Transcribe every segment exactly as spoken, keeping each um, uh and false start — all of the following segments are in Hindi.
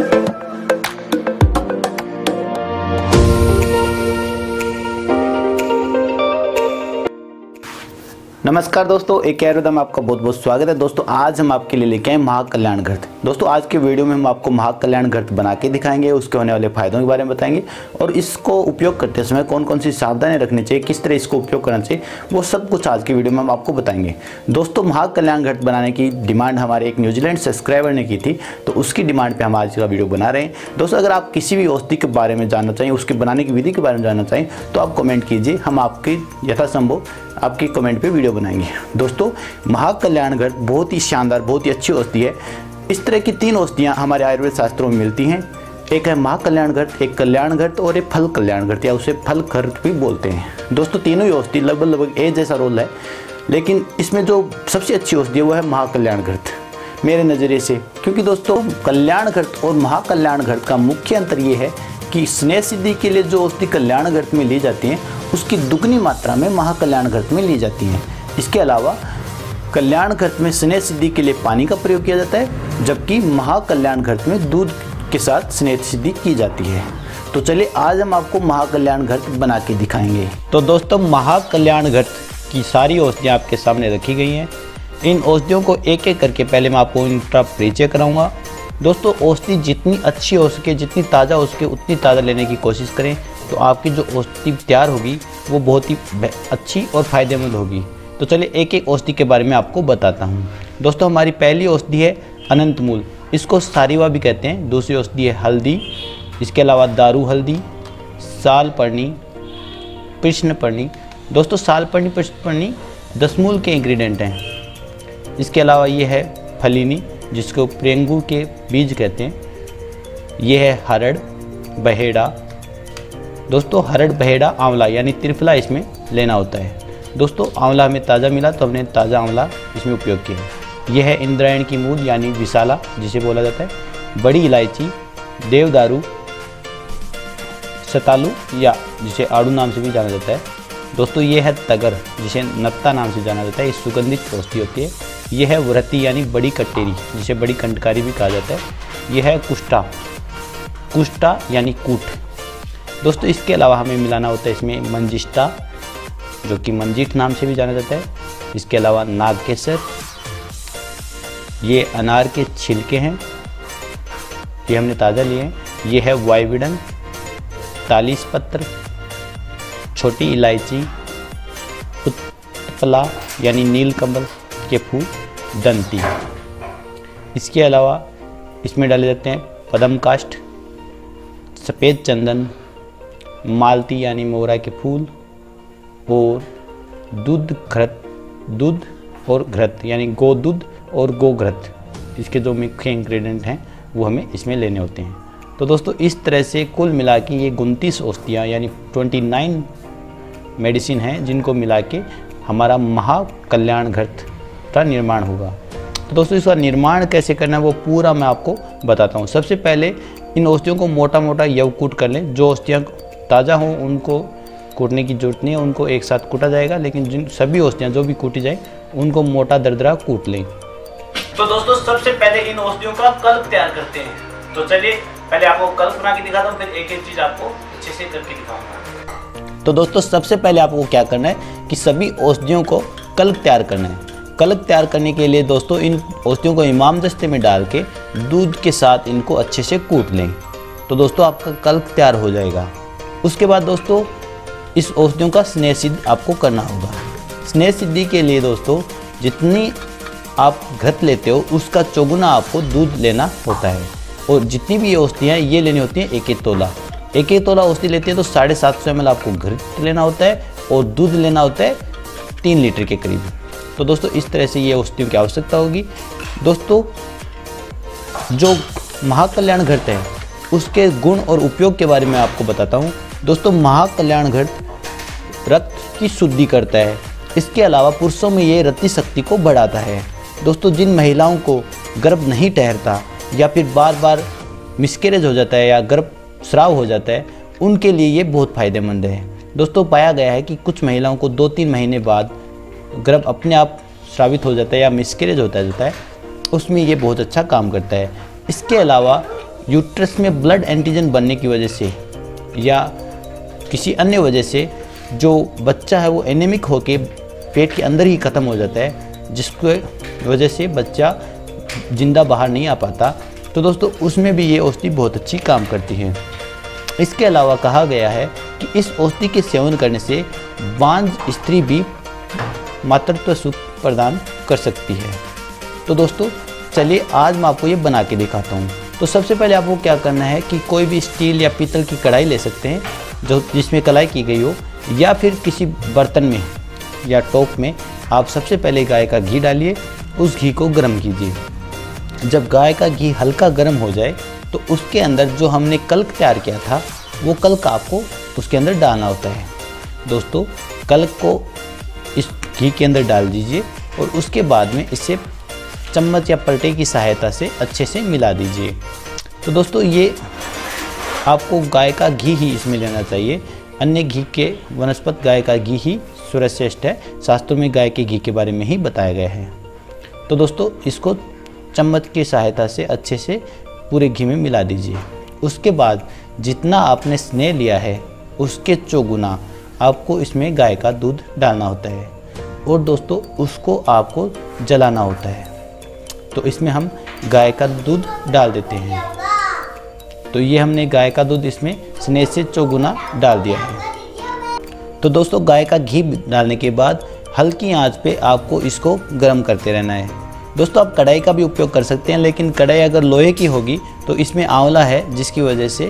नमस्कार दोस्तों, एक एरोदा में आपका बहुत बहुत स्वागत है। दोस्तों आज हम आपके लिए लेके आए महाकल्याण घृत। दोस्तों आज के वीडियो में हम आपको महाकल्याण घृत बना के दिखाएंगे, उसके होने वाले फायदों के बारे में बताएंगे और इसको उपयोग करते समय कौन कौन सी सावधानी रखनी चाहिए, किस तरह इसको उपयोग करना चाहिए, वो सब कुछ आज की वीडियो में हम आपको बताएंगे। दोस्तों महाकल्याण घृत बनाने की डिमांड हमारे एक न्यूजीलैंड सब्सक्राइबर ने की थी, तो उसकी डिमांड पर हम आज का वीडियो बना रहे हैं। दोस्तों अगर आप किसी भी औषधि के बारे में जानना चाहिए, उसके बनाने की विधि के बारे में जानना चाहिए तो आप कमेंट कीजिए, हम आपकी यथासंभव आपकी कमेंट पे वीडियो बनाएंगे। दोस्तों महाकल्याण घृत बहुत ही शानदार, बहुत ही अच्छी औषधि है। इस तरह की तीन औषधियाँ हमारे आयुर्वेद शास्त्रों में मिलती हैं। एक है महाकल्याण घृत, एक कल्याण घृत और एक फल कल्याण घृत या उसे फल घृत भी बोलते हैं। दोस्तों तीनों ही औषधि लगभग लगभग एक जैसा रोल है, लेकिन इसमें जो सबसे अच्छी औषधि है वो है महाकल्याण घृत मेरे नज़रिए से। क्योंकि दोस्तों कल्याण घृत और महाकल्याण घृत का मुख्य अंतर ये है कि स्नेह सिद्धि के लिए जो औषधि कल्याण घृत में ली जाती हैं उसकी दुगनी मात्रा में महाकल्याण घृत में ली जाती हैं। इसके अलावा कल्याण घृत में स्नेह सिद्धि के लिए पानी का प्रयोग किया जाता है, जबकि महाकल्याण घृत में दूध के साथ स्नेह सिद्धि की जाती है। तो चलिए आज हम आपको महाकल्याण घृत बना के दिखाएंगे। तो दोस्तों महाकल्याण घृत की सारी औषधियाँ आपके सामने रखी गई हैं। इन औषधियों को एक एक करके पहले मैं आपको इनका परिचय कराऊंगा। दोस्तों औषधि जितनी अच्छी हो सके, जितनी ताज़ा हो सके उतनी ताज़ा लेने की कोशिश करें, तो आपकी जो औषधि तैयार होगी वो बहुत ही अच्छी और फ़ायदेमंद होगी। तो चलिए एक एक औषधि के बारे में आपको बताता हूँ। दोस्तों हमारी पहली औषधि है अनंत मूल, इसको सारीवा भी कहते हैं। दूसरी औषधि है हल्दी, इसके अलावा दारू हल्दी, सालपर्णी, कृष्णपर्णी। दोस्तों सालपर्णी कृष्णपर्णी दसमूल के इंग्रेडिएंट हैं। इसके अलावा ये है फलिनी, जिसको प्रेंगू के बीज कहते हैं। ये है हरड़ बहेड़ा। दोस्तों हरड़ बहेड़ा आंवला यानी त्रिफला इसमें लेना होता है। दोस्तों आंवला हमें ताज़ा मिला तो हमने ताज़ा आंवला इसमें उपयोग किया। यह है इंद्रायण की मूल यानी विशाला जिसे बोला जाता है। बड़ी इलायची, देवदारू, सतालू या जिसे आड़ू नाम से भी जाना जाता है। दोस्तों ये है तगर, जिसे नत्ता नाम से जाना जाता है। ये सुगंधित औषधि होती है। यह है व्रती यानी बड़ी कटेरी, जिसे बड़ी कंटकारी भी कहा जाता है। यह है कुष्ठा, कुष्ठा यानी कूट। दोस्तों इसके अलावा हमें मिलाना होता है इसमें मंजिष्ठा, जो कि मंजीठ नाम से भी जाना जाता है। इसके अलावा नागकेसर, ये अनार के छिलके हैं, ये हमने ताज़ा लिए हैं। ये है वायविडन, तालीस पत्र, छोटी इलायची, उत्पला यानी नीलकमल के फूल, दंती। इसके अलावा इसमें डाले जाते हैं पद्म काष्ठ, सफ़ेद चंदन, मालती यानी मोगरा के फूल और दूध घृत, दूध और घृत यानी गो दूध और गो घृत। इसके जो मुख्य इंग्रेडिएंट हैं वो हमें इसमें लेने होते हैं। तो दोस्तों इस तरह से कुल मिला के ये उनतीस औषधियाँ यानी उनतीस मेडिसिन हैं, जिनको मिला के हमारा महाकल्याण घृत का निर्माण होगा। तो दोस्तों इसका निर्माण कैसे करना है वो पूरा मैं आपको बताता हूँ। सबसे पहले इन औषधियों को मोटा मोटा यवकूट कर लें। जो औषधियाँ ताज़ा हों उनको कूटने की जरूरत नहीं है, उनको एक साथ कूटा जाएगा, लेकिन जिन सभी औषधियाँ जो भी कूटी जाए उनको मोटा दरदरा कूट लें। तो दोस्तों सबसे पहले इन औषधियों का कल्प तैयार करते हैं। तो चलिए पहले आपको कल्प बना के दिखाता हूँ, फिर एक एक चीज़ आपको अच्छे से करके दिखाऊंगा। तो दोस्तों सबसे पहले आपको क्या करना है कि सभी औषधियों को कल्प तैयार करना है। कल्प तैयार करने के लिए दोस्तों इन औषधियों को इमाम दस्ते में डाल के दूध के साथ इनको अच्छे से कूट लें। तो दोस्तों आपका कल्प तैयार हो जाएगा। उसके बाद दोस्तों इस औषधियों का स्नेह सिद्ध आपको करना होगा। स्नेह सिद्धि के लिए दोस्तों जितनी आप घृत लेते हो उसका चौगुना आपको दूध लेना होता है, और जितनी भी ये औषधियाँ ये लेनी होती हैं एक एक तोला। एक एक तोला औषधि लेते हैं तो साढ़े सात सौ एम एल आपको घृत लेना होता है और दूध लेना होता है तीन लीटर के करीब। तो दोस्तों इस तरह से ये औषधियों की आवश्यकता होगी। दोस्तों जो महाकल्याण घृत है उसके गुण और उपयोग के बारे में आपको बताता हूँ। दोस्तों महाकल्याण घृत रक्त की शुद्धि करता है। इसके अलावा पुरुषों में ये रति शक्ति को बढ़ाता है। दोस्तों जिन महिलाओं को गर्भ नहीं ठहरता या फिर बार बार मिसकैरेज हो जाता है या गर्भ स्राव हो जाता है, उनके लिए ये बहुत फ़ायदेमंद है। दोस्तों पाया गया है कि कुछ महिलाओं को दो तीन महीने बाद गर्भ अपने आप स्रावित हो जाता है या मिसकैरेज होता जाता है, उसमें ये बहुत अच्छा काम करता है। इसके अलावा यूट्रस में ब्लड एंटीजन बनने की वजह से या किसी अन्य वजह से जो बच्चा है वो एनीमिक होके पेट के अंदर ही ख़त्म हो जाता है, जिसकी वजह से बच्चा जिंदा बाहर नहीं आ पाता, तो दोस्तों उसमें भी ये औषधि बहुत अच्छी काम करती है। इसके अलावा कहा गया है कि इस औषधि के सेवन करने से बांझ स्त्री भी मातृत्व सुख प्रदान कर सकती है। तो दोस्तों चलिए आज मैं आपको ये बना के दिखाता हूँ। तो सबसे पहले आपको क्या करना है कि कोई भी स्टील या पीतल की कढ़ाई ले सकते हैं जो जिसमें कलाई की गई हो, या फिर किसी बर्तन में या टोप में आप सबसे पहले गाय का घी डालिए, उस घी को गर्म कीजिए। जब गाय का घी हल्का गर्म हो जाए तो उसके अंदर जो हमने कल्क तैयार किया था वो कल्क आपको उसके अंदर डालना होता है। दोस्तों कल्क को इस घी के अंदर डाल दीजिए और उसके बाद में इसे चम्मच या पलटे की सहायता से अच्छे से मिला दीजिए। तो दोस्तों ये आपको गाय का घी ही इसमें लेना चाहिए, अन्य घी के वनस्पत गाय का घी ही सर्वश्रेष्ठ है। शास्त्रों में गाय के घी के बारे में ही बताया गया है। तो दोस्तों इसको चम्मच की सहायता से अच्छे से पूरे घी में मिला दीजिए। उसके बाद जितना आपने स्नेह लिया है उसके चौगुना आपको इसमें गाय का दूध डालना होता है और दोस्तों उसको आपको जलाना होता है। तो इसमें हम गाय का दूध डाल देते हैं। तो ये हमने गाय का दूध इसमें स्नेह से चौगुना डाल दिया है। तो दोस्तों गाय का घी डालने के बाद हल्की आंच पे आपको इसको गर्म करते रहना है। दोस्तों आप कढ़ाई का भी उपयोग कर सकते हैं, लेकिन कढ़ाई अगर लोहे की होगी तो इसमें आंवला है जिसकी वजह से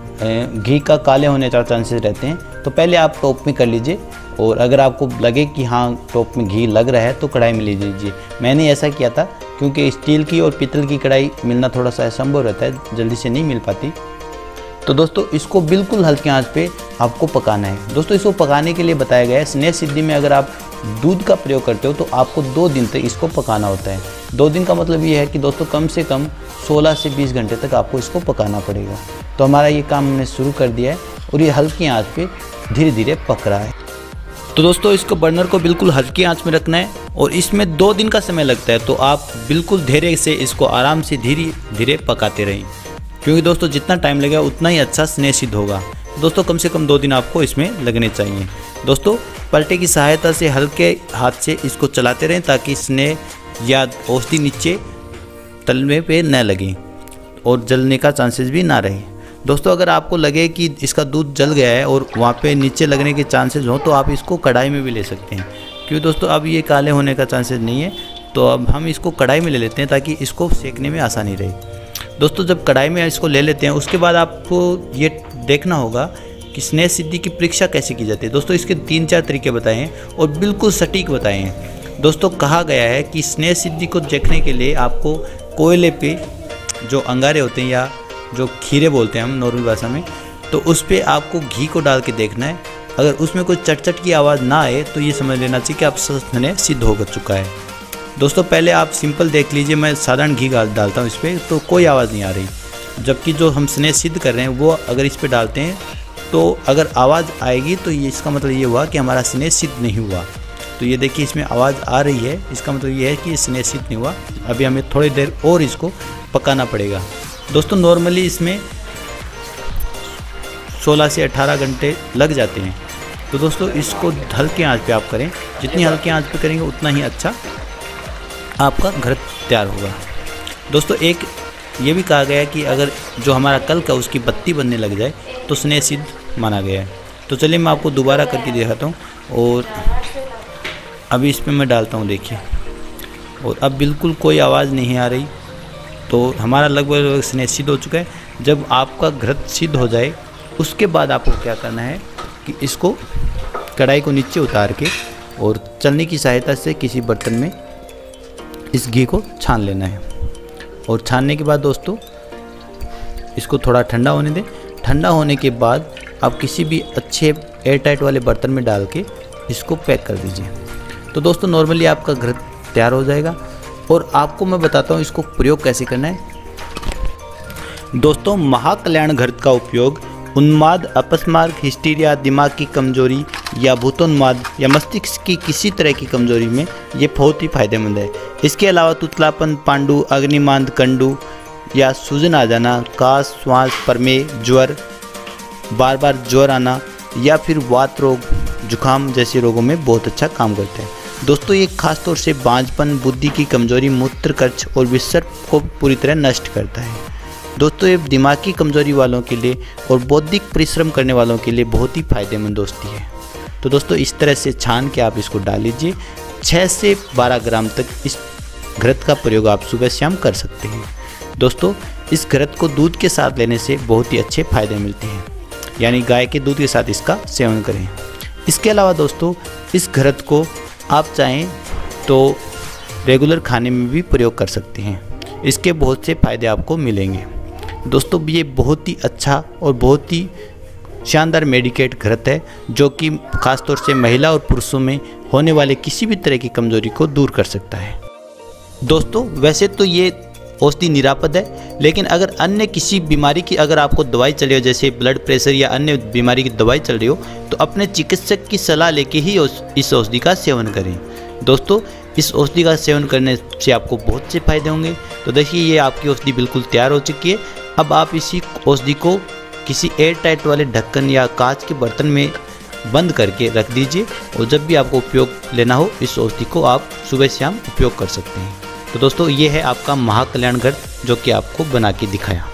घी का काले होने का चांसेस रहते हैं। तो पहले आप टोप में कर लीजिए और अगर आपको लगे कि हाँ टोप में घी लग रहा है तो कढ़ाई में ले लीजिए। मैंने ऐसा किया था क्योंकि स्टील की और पीतल की कढ़ाई मिलना थोड़ा सा असंभव रहता है, जल्दी से नहीं मिल पाती। तो दोस्तों इसको बिल्कुल हल्की आंच पे आपको पकाना है। दोस्तों इसको पकाने के लिए बताया गया है स्नेह सिद्धि में अगर आप दूध का प्रयोग करते हो तो आपको दो दिन तक इसको पकाना होता है। दो दिन का मतलब ये है कि दोस्तों कम से कम सोलह से बीस घंटे तक आपको इसको पकाना पड़ेगा। तो हमारा ये काम हमने शुरू कर दिया है और ये हल्की आंच पे धीरे धीरे पक रहा है। तो दोस्तों इसको बर्नर को बिल्कुल हल्की आंच में रखना है और इसमें दो दिन का समय लगता है। तो आप बिल्कुल धीरे से इसको आराम से धीरे धीरे पकाते रहें, क्योंकि दोस्तों जितना टाइम लगेगा उतना ही अच्छा स्नेह सिद्ध होगा। दोस्तों कम से कम दो दिन आपको इसमें लगने चाहिए। दोस्तों पलटे की सहायता से हल्के हाथ से इसको चलाते रहें ताकि स्नेह या औषधि नीचे तलवे पे न लगे और जलने का चांसेस भी ना रहे। दोस्तों अगर आपको लगे कि इसका दूध जल गया है और वहाँ पे नीचे लगने के चांसेस हों तो आप इसको कढ़ाई में भी ले सकते हैं, क्योंकि दोस्तों अब ये काले होने का चांसेस नहीं है। तो अब हम इसको कढ़ाई में ले लेते हैं ताकि इसको सेकने में आसानी रहे। दोस्तों जब कढ़ाई में इसको ले लेते हैं उसके बाद आपको ये देखना होगा कि स्नेह सिद्धि की परीक्षा कैसे की जाती है। दोस्तों इसके तीन चार तरीके बताए हैं और बिल्कुल सटीक बताए हैं। दोस्तों कहा गया है कि स्नेह सिद्धि को देखने के लिए आपको कोयले पे जो अंगारे होते हैं या जो खीरे बोलते हैं हम नॉर्मल भाषा में, तो उस पर आपको घी को डाल के देखना है। अगर उसमें कोई चटचट की आवाज़ ना आए तो ये समझ लेना चाहिए कि आप स्नेह सिद्ध हो चुका है। दोस्तों पहले आप सिंपल देख लीजिए, मैं साधारण घी डालता हूँ इस पर तो कोई आवाज़ नहीं आ रही, जबकि जो हम स्नेह सिद्ध कर रहे हैं वो अगर इस पर डालते हैं तो अगर आवाज़ आएगी तो ये इसका मतलब ये हुआ कि हमारा स्नेह सिद्ध नहीं हुआ। तो ये देखिए इसमें आवाज़ आ रही है, इसका मतलब ये है कि स्नेह सिद्ध नहीं हुआ। अभी हमें थोड़ी देर और इसको पकाना पड़ेगा। दोस्तों नॉर्मली इसमें सोलह से अठारह घंटे लग जाते हैं। तो दोस्तों इसको हल्की आंच पे आप करें, जितनी हल्की आंच पे करेंगे उतना ही अच्छा आपका घृत तैयार होगा। दोस्तों एक ये भी कहा गया है कि अगर जो हमारा कल्क है उसकी बत्ती बनने लग जाए तो स्नेह सिद्ध माना गया है। तो चलिए मैं आपको दोबारा करके दिखाता हूँ और अभी इसमें मैं डालता हूँ, देखिए, और अब बिल्कुल कोई आवाज़ नहीं आ रही। तो हमारा लगभग स्नेह सिद्ध हो चुका है। जब आपका घृत सिद्ध हो जाए उसके बाद आपको क्या करना है कि इसको कढ़ाई को नीचे उतार के और चलनी की सहायता से किसी बर्तन में इस घी को छान लेना है। और छानने के बाद दोस्तों इसको थोड़ा ठंडा होने दें। ठंडा होने के बाद आप किसी भी अच्छे एयर टाइट वाले बर्तन में डाल के इसको पैक कर दीजिए। तो दोस्तों नॉर्मली आपका घृत तैयार हो जाएगा और आपको मैं बताता हूँ इसको प्रयोग कैसे करना है। दोस्तों महाकल्याण घृत का उपयोग उन्माद, अपस्मारक, हिस्टीरिया, दिमाग की कमजोरी या भूतोन्माद या मस्तिष्क की किसी तरह की कमजोरी में ये बहुत ही फायदेमंद है। इसके अलावा तुतलापन, पांडु, अग्निमांद, कंडू, या सूजन आ जाना, काश, श्वास, प्रमेह, ज्वर, बार बार ज्वर आना या फिर वात रोग, जुकाम जैसे रोगों में बहुत अच्छा काम करते हैं। दोस्तों ये खास तौर से बांझपन, बुद्धि की कमजोरी, मूत्र कच्च और विसर्प को पूरी तरह नष्ट करता है। दोस्तों ये दिमागी कमजोरी वालों के लिए और बौद्धिक परिश्रम करने वालों के लिए बहुत ही फायदेमंद औषधि है। तो दोस्तों इस तरह से छान के आप इसको डाल लीजिए। छः से बारह ग्राम तक इस घृत का प्रयोग आप सुबह शाम कर सकते हैं। दोस्तों इस घृत को दूध के साथ लेने से बहुत ही अच्छे फायदे मिलते हैं, यानी गाय के दूध के साथ इसका सेवन करें। इसके अलावा दोस्तों इस घृत को आप चाहें तो रेगुलर खाने में भी प्रयोग कर सकते हैं। इसके बहुत से फ़ायदे आपको मिलेंगे। दोस्तों ये बहुत ही अच्छा और बहुत ही शानदार मेडिकेट घृत है, जो कि खासतौर से महिला और पुरुषों में होने वाले किसी भी तरह की कमजोरी को दूर कर सकता है। दोस्तों वैसे तो ये औषधि निरापद है, लेकिन अगर अन्य किसी बीमारी की अगर आपको दवाई चल रही हो, जैसे ब्लड प्रेशर या अन्य बीमारी की दवाई चल रही हो, तो अपने चिकित्सक की सलाह लेके ही इस औषधि का सेवन करें। दोस्तों इस औषधि का सेवन करने से आपको बहुत से फायदे होंगे। तो देखिए ये आपकी औषधि बिल्कुल तैयार हो चुकी है। अब आप इसी औषधि को किसी एयर टाइट वाले ढक्कन या कांच के बर्तन में बंद करके रख दीजिए, और जब भी आपको उपयोग लेना हो इस औषधि को आप सुबह शाम उपयोग कर सकते हैं। तो दोस्तों ये है आपका महाकल्याण घृत, जो कि आपको बना के दिखाया।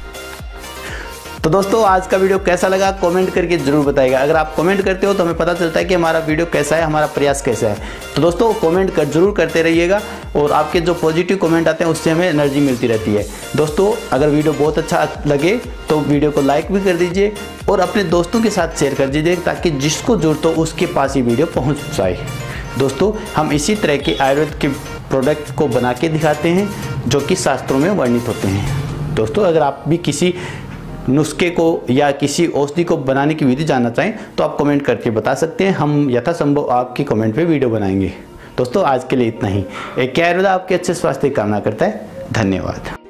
तो दोस्तों आज का वीडियो कैसा लगा कमेंट करके जरूर बताइएगा। अगर आप कमेंट करते हो तो हमें पता चलता है कि हमारा वीडियो कैसा है, हमारा प्रयास कैसा है। तो दोस्तों कमेंट कर जरूर करते रहिएगा, और आपके जो पॉजिटिव कमेंट आते हैं उससे हमें एनर्जी मिलती रहती है। दोस्तों अगर वीडियो बहुत अच्छा लगे तो वीडियो को लाइक भी कर दीजिए और अपने दोस्तों के साथ शेयर कर दीजिए, ताकि जिसको जरूरत हो उसके पास ही वीडियो पहुँच जाए। दोस्तों हम इसी तरह के आयुर्वेद के प्रोडक्ट को बना के दिखाते हैं, जो कि शास्त्रों में वर्णित होते हैं। दोस्तों अगर आप भी किसी नुस्खे को या किसी औषधि को बनाने की विधि जानना चाहें तो आप कमेंट करके बता सकते हैं। हम यथासंभव आपकी कमेंट पे वीडियो बनाएंगे। दोस्तों आज के लिए इतना ही। एक आयुर्वेद आपके अच्छे स्वास्थ्य की कामना करता है। धन्यवाद।